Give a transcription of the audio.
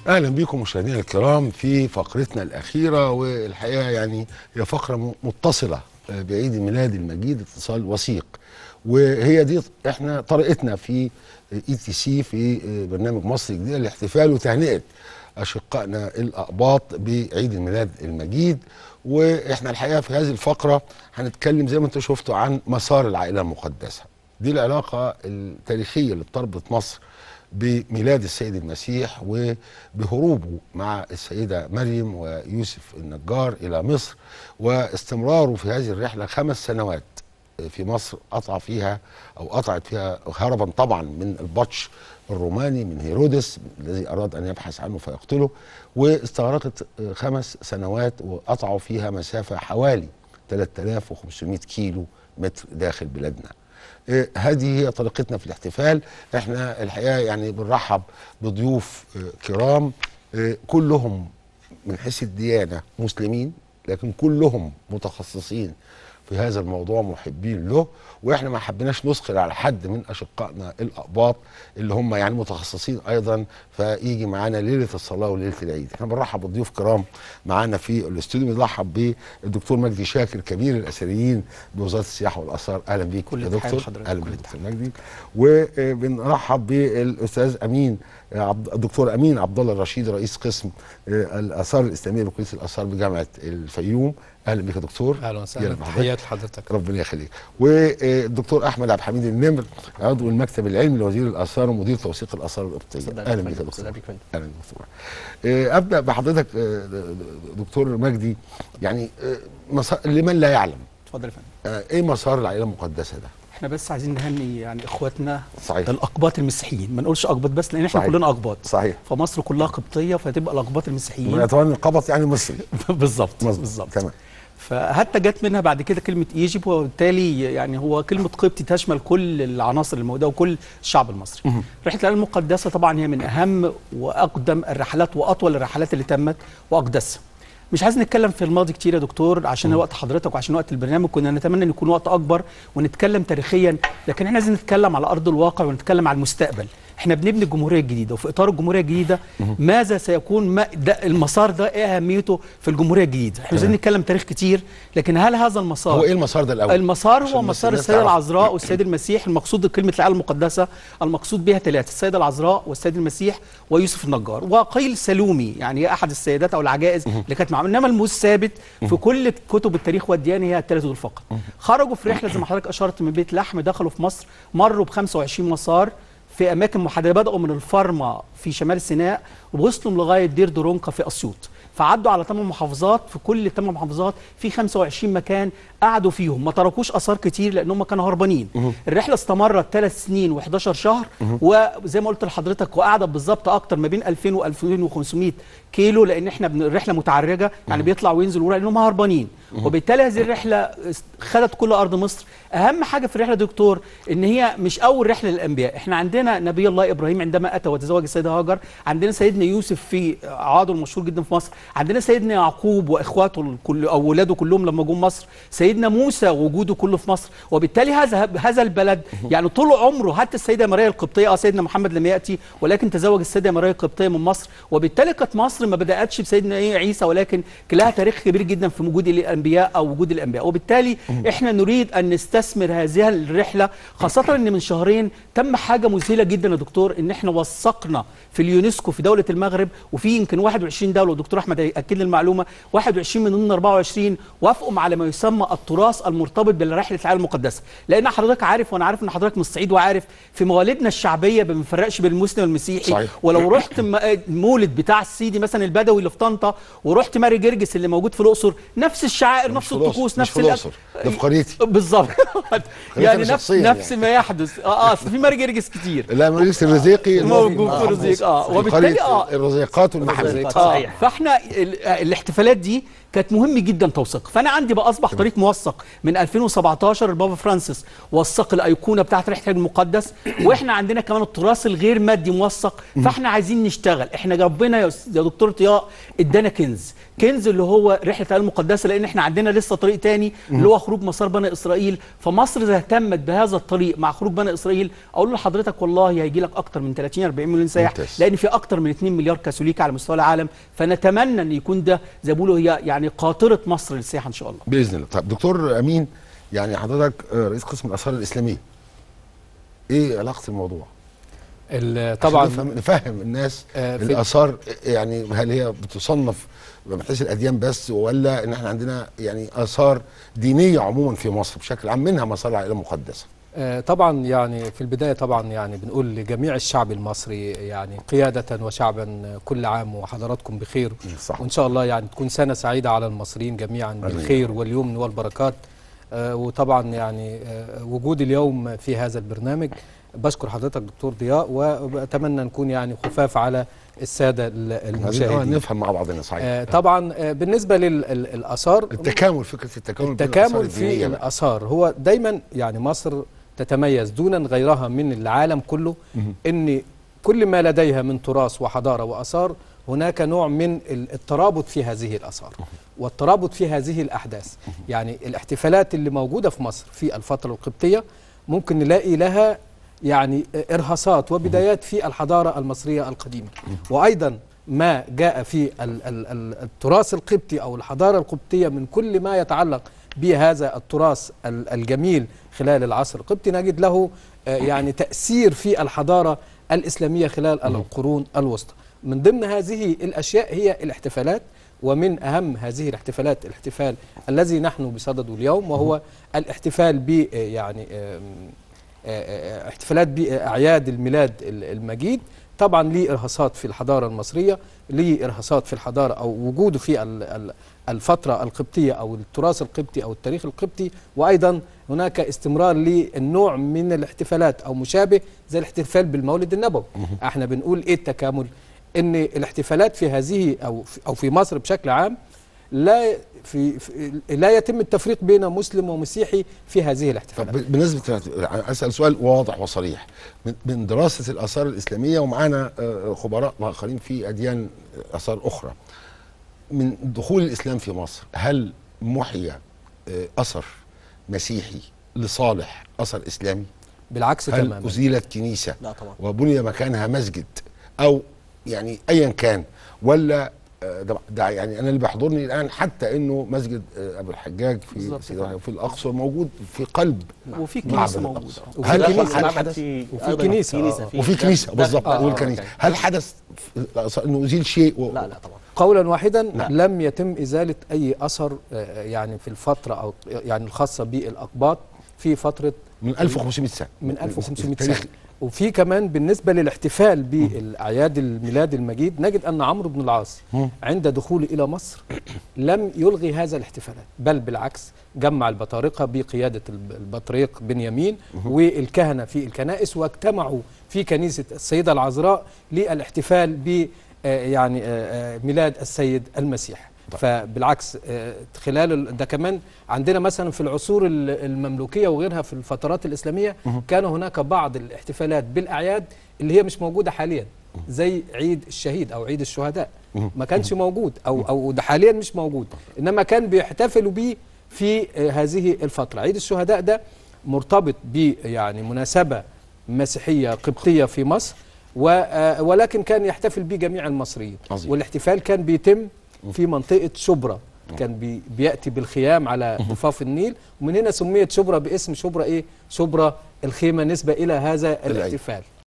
اهلا بكم مشاهدينا الكرام في فقرتنا الاخيره، والحقيقه يعني هي فقره متصله بعيد الميلاد المجيد اتصال وثيق، وهي دي احنا طريقتنا في ETC في برنامج مصر الجديده لاحتفال وتهنئه اشقائنا الاقباط بعيد الميلاد المجيد. واحنا الحقيقه في هذه الفقره هنتكلم زي ما انتم شفتوا عن مسار العائله المقدسه. دي العلاقه التاريخيه اللي بتربط مصر بميلاد السيد المسيح وبهروبه مع السيدة مريم ويوسف النجار إلى مصر، واستمراره في هذه الرحلة 5 سنوات في مصر قطعت فيها هربا طبعا من البطش الروماني من هيرودس الذي أراد أن يبحث عنه فيقتله، واستغرقت 5 سنوات وقطعوا فيها مسافة حوالي 3500 كيلو متر داخل بلادنا. هذه هي طريقتنا في الاحتفال. احنا الحقيقه يعني بنرحب بضيوف كرام كلهم من حيث الديانه مسلمين، لكن كلهم متخصصين في هذا الموضوع، محبين له، واحنا ما حبيناش نثقل على حد من اشقائنا الاقباط اللي هم يعني متخصصين ايضا فيجي معانا ليله الصلاه وليله العيد. احنا بنرحب بضيوف كرام معانا في الاستوديو. بنرحب بالدكتور مجدي شاكر كبير الاثريين بوزاره السياحه والاثار. اهلا بيك يا دكتور. اهلا بيك دكتور مجدي. وبنرحب بالاستاذ الدكتور امين عبد الله الرشيد رئيس قسم الاثار الاسلاميه بكليه الاثار بجامعه الفيوم. اهلا بك يا دكتور. اهلا وسهلا، تحياتي لحضرتك. ربنا يخليك. والدكتور احمد عبد الحميد النمر عضو المكتب العلمي لوزير الاثار ومدير توثيق الاثار القبطيه. اهلا بك يا دكتور. اهلا دكتور. ابدا بحضرتك دكتور مجدي، يعني لمن لا يعلم، اتفضل يا فندم. ايه مسار العائله المقدسه ده؟ احنا بس عايزين نهني يعني اخواتنا صحيح الاقباط المسيحيين، ما نقولش اقباط بس لان احنا صحيح. كلنا اقباط. صحيح. فمصر كلها قبطيه فتبقى الاقباط المسيحيين. طبعا القبط يعني مصري. بالظبط بالظبط. تمام. فحتى جت منها بعد كده كلمه ايجيبت، وبالتالي يعني هو كلمه قبطي تشمل كل العناصر الموجوده وكل الشعب المصري. رحله العائله المقدسه طبعا هي من اهم واقدم الرحلات واطول الرحلات اللي تمت واقدسها. مش عايز نتكلم في الماضي كتير يا دكتور عشان وقت حضرتك وعشان وقت البرنامج، كنا نتمنى ان يكون وقت اكبر ونتكلم تاريخيا، لكن احنا لازم نتكلم على ارض الواقع ونتكلم على المستقبل. احنا بنبني الجمهوريه الجديده، وفي اطار الجمهوريه الجديده ماذا سيكون المسار ده، ايه اهميته في الجمهوريه الجديده؟ احنا عايزين نتكلم تاريخ كتير، لكن هل هذا المسار هو ايه المسار ده الاول؟ المسار هو مسار السيده العذراء والسيد المسيح. المقصود بكلمه العائله المقدسه المقصود بها 3، السيده العذراء والسيد المسيح ويوسف النجار. وقيل سلومي يعني هي احد السيدات او العجائز اللي كانت معاهم، انما الثابت في كل كتب التاريخ والديانه هي ال3 دول فقط. خرجوا في رحله زي ما حضرتك اشرت من بيت لحم، دخلوا في مصر، مروا ب25 مسار في اماكن محدده، بداوا من الفرمه في شمال سيناء ووصلوا لغايه دير درونكا في اسيوط، فعدوا على 8 محافظات، في كل 8 محافظات في 25 مكان قعدوا فيهم، ما تركوش اثار كتير لان هم كانوا هربانين. الرحله استمرت 3 سنين و11 شهر، وزي ما قلت لحضرتك وقعدت بالظبط اكتر ما بين 2000 و 2500 كيلو، لان احنا الرحله متعرجه يعني بيطلع وينزل ورا لانهم هربانين. وبالتالي هذه الرحله خدت كل ارض مصر. اهم حاجه في الرحله دكتور ان هي مش اول رحله للانبياء، احنا عندنا نبي الله ابراهيم عندما اتى وتزوج السيده هاجر، عندنا سيدنا يوسف في عاده المشهور جدا في مصر، عندنا سيدنا يعقوب واخواته او اولاده كلهم لما جم مصر، سيدنا موسى وجوده كله في مصر. وبالتالي هذا البلد يعني طول عمره، حتى السيده ماريا القبطيه سيدنا محمد لم ياتي ولكن تزوج السيده ماريا القبطيه من مصر، وبالتالي كانت مصر ما بداتش بسيدنا عيسى ولكن لها تاريخ كبير جدا في وجود الانبياء او وجود الانبياء. وبالتالي احنا نريد ان نستثمر هذه الرحله، خاصه ان من شهرين تم حاجه مذهله جدا يا دكتور، ان احنا وثقنا في اليونسكو في دوله المغرب، وفي يمكن 21 دوله، والدكتور احمد اكد لي المعلومه 21 من ضمن 24 وافقوا على ما يسمى التراث المرتبط برحله العائله المقدسه. لان حضرتك عارف وانا عارف ان حضرتك من الصعيد وعارف في موالدنا الشعبيه ما بنفرقش بين المسلم والمسيحي. صحيح. ولو رحت المولد بتاع السيدي مثلا البدوي اللي في طنطا، ورحت ماري جرجس اللي موجود في الاقصر، نفس الشعائر نفس الطقوس نفس الاقصر ده في قريتي بالظبط يعني نفس ما يحدث. في ماري جرجس كتير. لا ماري جرجس الرزيقي موجود في الرزيق. وبالتالي الرزيقات والمحرزات. فاحنا الاحتفالات دي كانت مهم جدا توثيق. فانا عندي بقى اصبح طريق موثق من 2017. البابا فرانسيس وثق الايقونه بتاعه رحله الحج المقدس، واحنا عندنا كمان التراث الغير مادي موثق. فاحنا عايزين نشتغل. احنا ربنا يا دكتور ضياء ادانا كنز اللي هو رحله الحج المقدسه، لان احنا عندنا لسه طريق تاني اللي هو خروج مسار بني اسرائيل. فمصر اذا اهتمت بهذا الطريق مع خروج بني اسرائيل، اقول لحضرتك والله هيجي لك اكتر من 30 40 مليون سائح، لان في اكتر من 2 مليار كاثوليك على مستوى العالم. فنتمنى ان يكون ده زي ما بيقولوا هي يعني قاطره مصر للسياحه ان شاء الله باذن الله. طب دكتور امين، يعني حضرتك رئيس قسم الاثار الاسلاميه، ايه علاقه الموضوع؟ طبعا نفهم الناس الاثار، يعني هل هي بتصنف من حيث الاديان بس، ولا ان احنا عندنا يعني اثار دينيه عموما في مصر بشكل عام منها مصالح العائله المقدسه؟ طبعا يعني في البدايه طبعا يعني بنقول لجميع الشعب المصري يعني قياده وشعبا كل عام وحضراتكم بخير، صح. وان شاء الله يعني تكون سنه سعيده على المصريين جميعا بالخير واليمن والبركات. وطبعا يعني وجود اليوم في هذا البرنامج بشكر حضرتك دكتور ضياء، واتمنى نكون يعني خفاف على الساده المشاهدين. نفهم مع بعضنا صحيح. طبعا بالنسبه للاثار، فكره التكامل في الاثار هو دايما يعني مصر تتميز دونا غيرها من العالم كله، ان كل ما لديها من تراث وحضاره واثار هناك نوع من الترابط في هذه الاثار والترابط في هذه الاحداث. يعني الاحتفالات اللي موجوده في مصر في الفتره القبطيه ممكن نلاقي لها يعني إرهاصات وبدايات في الحضارة المصرية القديمة، وأيضا ما جاء في التراث القبطي أو الحضارة القبطية من كل ما يتعلق بهذا التراث الجميل خلال العصر القبطي نجد له يعني تأثير في الحضارة الإسلامية خلال القرون الوسطى. من ضمن هذه الأشياء هي الاحتفالات، ومن أهم هذه الاحتفالات الاحتفال الذي نحن بصدده اليوم، وهو الاحتفال ب يعني احتفالات بأعياد الميلاد المجيد. طبعا ليه إرهاصات في الحضارة المصرية، ليه إرهاصات في الحضارة أو وجوده في الفترة القبطية أو التراث القبطي أو التاريخ القبطي، وأيضا هناك استمرار للنوع من الاحتفالات أو مشابه زي الاحتفال بالمولد النبوي. احنا بنقول إيه التكامل؟ إن الاحتفالات في هذه أو في مصر بشكل عام لا يتم التفريق بين مسلم ومسيحي في هذه الاحتفالات. بالنسبه اسال سؤال واضح وصريح من دراسه الاثار الاسلاميه، ومعانا خبراء اخرين في اديان اثار اخرى، من دخول الاسلام في مصر هل محي اثر مسيحي لصالح اثر اسلامي؟ بالعكس تماما. هل ازيلت كنيسه لا طبعا وبني مكانها مسجد او يعني ايا كان، ولا ده يعني انا اللي بيحضرني الان حتى انه مسجد ابو الحجاج في الاقصر موجود في قلب، وفي كنيسه موجوده، وفي كنيسه بالظبط، والكنيسه هل حدث انه ازيل شيء؟ لا طبعا. قولا واحدا لم يتم ازاله اي اثر يعني في الفتره او يعني الخاصه بالاقباط في فتره من 1500 سنه، من 1500 سنه. وفي كمان بالنسبة للاحتفال بالأعياد الميلاد المجيد نجد أن عمرو بن العاص عند دخوله إلى مصر لم يلغي هذا الاحتفالات، بل بالعكس جمع البطارقة بقيادة البطريق بنيامين والكهنة في الكنائس، واجتمعوا في كنيسة السيدة العذراء للاحتفال ب يعني ميلاد السيد المسيح. فبالعكس خلال ده كمان عندنا مثلا في العصور المملوكية وغيرها في الفترات الإسلامية كان هناك بعض الاحتفالات بالأعياد اللي هي مش موجودة حاليا، زي عيد الشهيد أو عيد الشهداء، ما كانش موجود أو ده حاليا مش موجود، إنما كان بيحتفلوا به في هذه الفترة. عيد الشهداء ده مرتبط ب يعني مناسبة مسيحية قبطية في مصر، ولكن كان يحتفل به جميع المصريين. والاحتفال كان بيتم في منطقة شبرا، كان بيأتي بالخيام على ضفاف النيل، ومن هنا سميت شبرا باسم شبرا شبرا الخيمة نسبة إلى هذا الاحتفال.